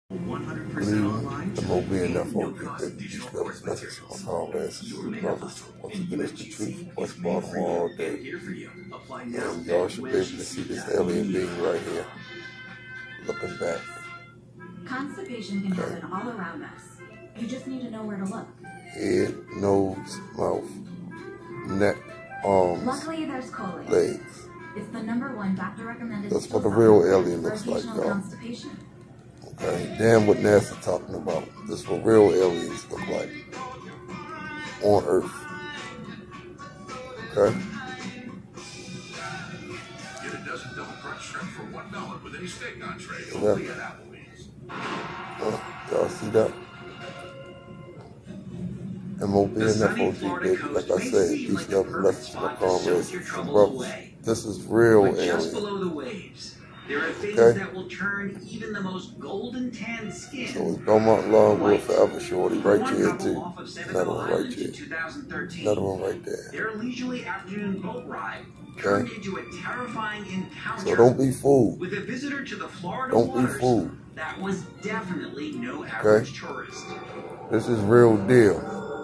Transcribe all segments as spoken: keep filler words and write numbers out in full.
The Mob and F O get these levels message from my comrades and brothers. Once again, it's the truth. West Baltimore all day. And y'all should be able to see this alien being right here. Looking back. Constipation can happen all around us. You just need to know where to look. Head, nose, mouth, neck, arms, Luckily, there's collagen. legs. It's the number one doctor recommended. That's what a real alien looks like, y'all. Constipation. Okay, damn what NASA talking about. This is what real aliens look like on Earth. Okay. Get a dozen double crunch shrimp for one dollar with any steak entree Yeah. only at Applebee's. Uh, y'all see that? M O B and F O G, baby. Like I said, these love lessons to my comrades and brothers. This is real Just alien. below the waves. There are things Okay. that will turn even the most golden tanned skin. So it's Belmont Law will forever, shorty. Right One here, couple too. off of Sanibel Another one right Island in here. two thousand thirteen. Another one right there. Their leisurely afternoon boat ride Okay. turned into a terrifying encounter So don't be fooled. with a visitor to the Florida Don't be waters fooled. that was definitely no average tourist. This is real deal.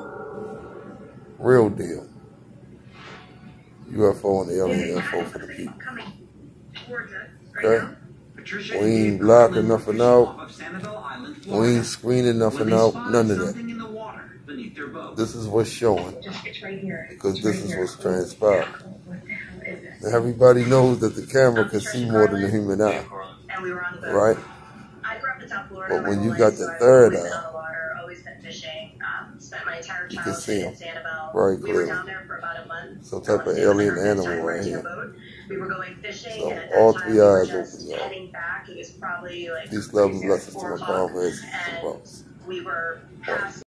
Real deal. U F O and alien info for the people. Okay? Patricia We ain't gave blocking Kirkland nothing fishing out. off of Sanibel Island, We Florida, ain't screening when nothing they out. spotted None of that. something in the water beneath their boat. This is what's showing. It's right here. Because It's this right is here. what's transpired. What the hell is this? Now, everybody knows that the camera can see more than the human eye. And we were on the boat. Right? I grew up in South Florida. But my when whole you life, got so the I've third always been eye, on the water, always been fishing. Um, spent my entire you can childhood see in 'em Sanibel. very We were clearly. down there for about a month. Some type of It was alien our first animal time right renting a here. boat. We were going fishing, So and at that all time three we were eyes just open, y'all. heading back. It was probably like These love and three, blessings to four my o'clock, comrades and and brothers. we were past